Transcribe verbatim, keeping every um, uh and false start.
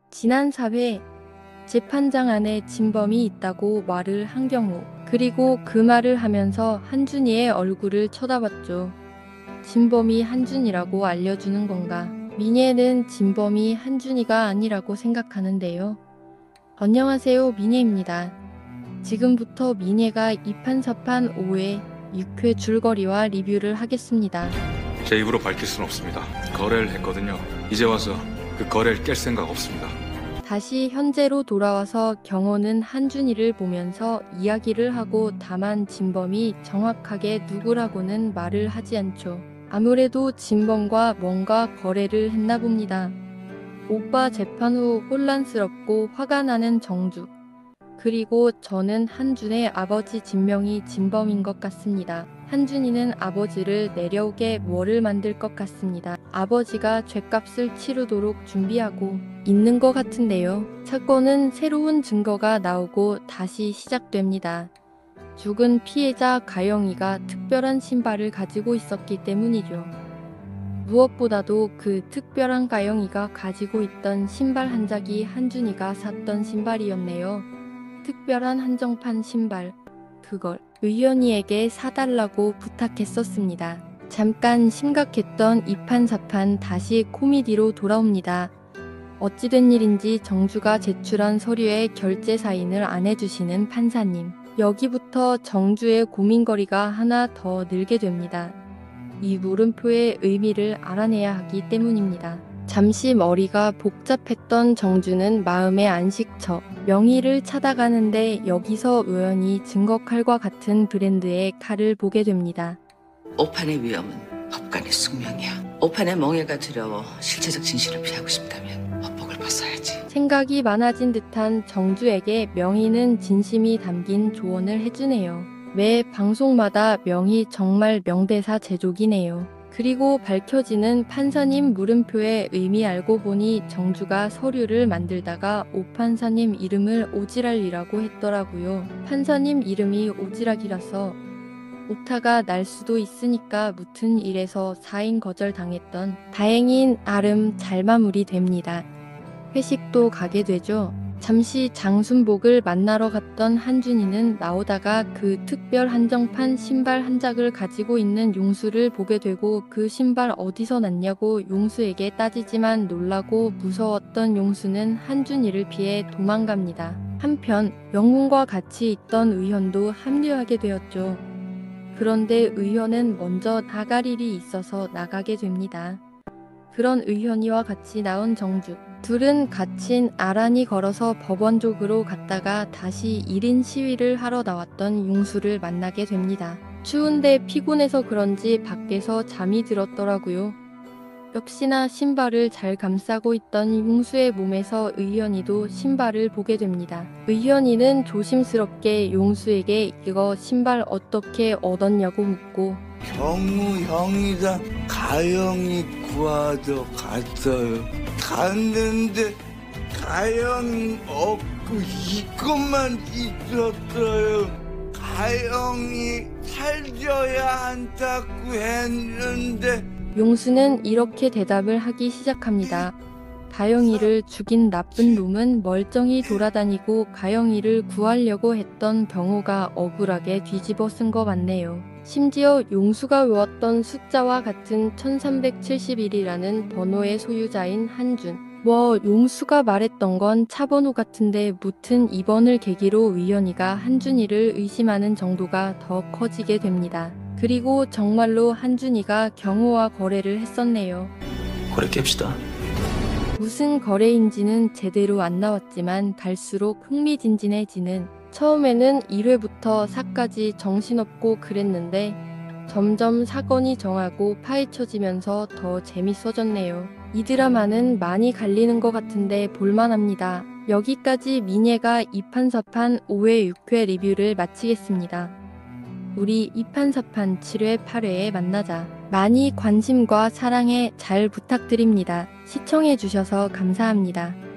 지난 사 회 재판장 안에 진범이 있다고 말을 한 경우, 그리고 그 말을 하면서 한준이의 얼굴을 쳐다봤죠. 진범이 한준이라고 알려주는 건가? 미애는 진범이 한준이가 아니라고 생각하는데요. 안녕하세요, 미애입니다. 지금부터 미애가 이판사판 오 회 육 회 줄거리와 리뷰를 하겠습니다. 제 입으로 밝힐 순 없습니다. 거래를 했거든요. 이제 와서 그 거래를 깰 생각 없습니다. 다시 현재로 돌아와서 경호는 한준이를 보면서 이야기를 하고, 다만 진범이 정확하게 누구라고는 말을 하지 않죠. 아무래도 진범과 뭔가 거래를 했나 봅니다. 오빠 재판 후 혼란스럽고 화가 나는 정주. 그리고 저는 한준의 아버지 진명이 진범인 것 같습니다. 한준이는 아버지를 내려오게 뭐를 만들 것 같습니다. 아버지가 죗값을 치르도록 준비하고 있는 것 같은데요. 사건은 새로운 증거가 나오고 다시 시작됩니다. 죽은 피해자 가영이가 특별한 신발을 가지고 있었기 때문이죠. 무엇보다도 그 특별한 가영이가 가지고 있던 신발 한 짝이 한준이가 샀던 신발이었네요. 특별한 한정판 신발. 그걸 의연이에게 사달라고 부탁했었습니다. 잠깐 심각했던 이판사판 다시 코미디로 돌아옵니다. 어찌된 일인지 정주가 제출한 서류에 결제 사인을 안 해주시는 판사님. 여기부터 정주의 고민거리가 하나 더 늘게 됩니다. 이 물음표의 의미를 알아내야 하기 때문입니다. 잠시 머리가 복잡했던 정주는 마음의 안식처 명의를 찾아가는데, 여기서 우연히 증거칼과 같은 브랜드의 칼을 보게 됩니다. 오판의 위험은 법관의 숙명이야. 오판의 멍해가 두려워 실체적 진실을 피하고 싶다면 법복을 벗어야지. 생각이 많아진 듯한 정주에게 명의는 진심이 담긴 조언을 해주네요. 매 방송마다 명의 정말 명대사 제조기네요. 그리고 밝혀지는 판사님 물음표의 의미. 알고 보니 정주가 서류를 만들다가 오 판사님 이름을 오지랖이라고 했더라고요. 판사님 이름이 오지랖이라서 오타가 날 수도 있으니까 무튼 이래서 사인 거절당했던 다행인 아름 잘 마무리됩니다. 회식도 가게 되죠. 잠시 장순복을 만나러 갔던 한준이는 나오다가 그 특별 한정판 신발 한 짝을 가지고 있는 용수를 보게 되고, 그 신발 어디서 났냐고 용수에게 따지지만 놀라고 무서웠던 용수는 한준이를 피해 도망갑니다. 한편 영훈과 같이 있던 의현도 합류하게 되었죠. 그런데 의현은 먼저 나갈 일이 있어서 나가게 됩니다. 그런 의현이와 같이 나온 정주. 둘은 갇힌 아란이 걸어서 법원 쪽으로 갔다가 다시 일 인 시위를 하러 나왔던 용수를 만나게 됩니다. 추운데 피곤해서 그런지 밖에서 잠이 들었더라고요. 역시나 신발을 잘 감싸고 있던 용수의 몸에서 의현이도 신발을 보게 됩니다. 의현이는 조심스럽게 용수에게 이거 신발 어떻게 얻었냐고 묻고, 경우 형이랑 가영이 구하러 갔어요. 갔는데 가영이 없고 이것만 있었어요. 가영이 살려야 한다고 했는데. 용수는 이렇게 대답을 하기 시작합니다. 가영이를 죽인 나쁜 놈은 멀쩡히 돌아다니고 가영이를 구하려고 했던 경호가 억울하게 뒤집어 쓴 거 같네요. 심지어 용수가 외웠던 숫자와 같은 천삼백칠십일이라는 번호의 소유자인 한준. 뭐 용수가 말했던 건 차번호 같은데, 무튼 이번을 계기로 의연이가 한준이를 의심하는 정도가 더 커지게 됩니다. 그리고 정말로 한준이가 경호와 거래를 했었네요. 거래 깹시다. 무슨 거래인지는 제대로 안 나왔지만 갈수록 흥미진진해지는, 처음에는 일 회부터 사까지 정신없고 그랬는데 점점 사건이 정하고 파헤쳐지면서 더 재밌어졌네요. 이 드라마는 많이 갈리는 것 같은데 볼만합니다. 여기까지 미애가 이판사판 오 회 육 회 리뷰를 마치겠습니다. 우리 이판사판 칠 회 팔 회에 만나자. 많이 관심과 사랑해 잘 부탁드립니다. 시청해주셔서 감사합니다.